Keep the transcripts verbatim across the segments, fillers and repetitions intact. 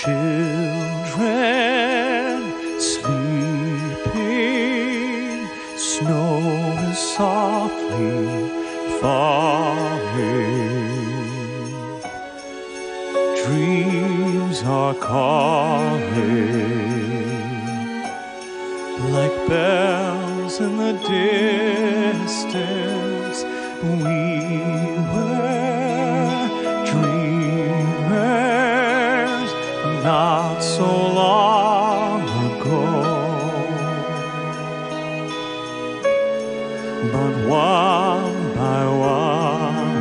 Children sleeping, snow is softly falling. Dreams are calling like bells in the distance. We were dreamers not so long ago, but one by one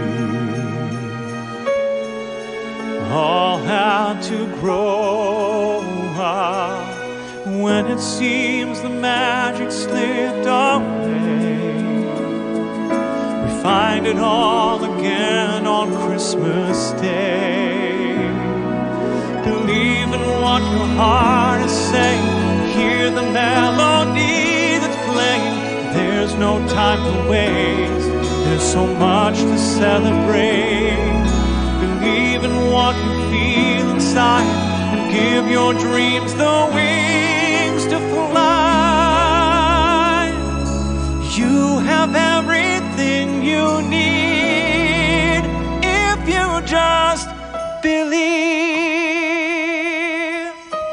we all had to grow up. When it seems the magic slipped away, we find it all again on Christmas Day. Believe in what your heart is saying. Hear the melody that's playing. There's no time to waste. There's so much to celebrate. Believe in what you feel inside and give your dreams the wings to fly. You have everything you need if you just believe.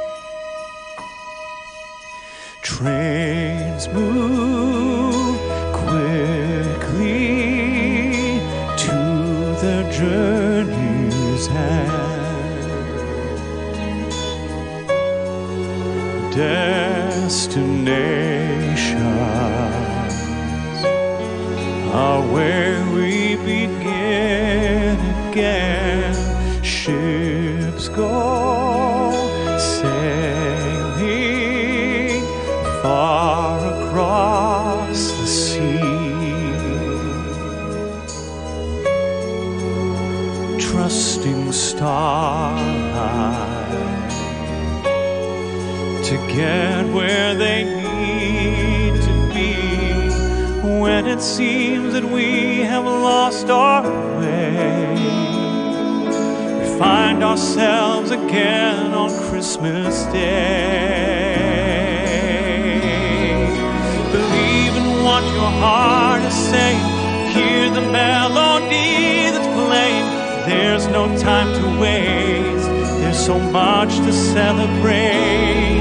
Trains move quickly to their journey's end. Destinations are where we begin again. Ships go sailing far across the sea, trusting starlight to get where they need to be. When it seems that we have lost our way, we find ourselves again on Christmas Day. Believe in what your heart is saying. Hear the melody that's playing. There's no time to waste. There's so much to celebrate.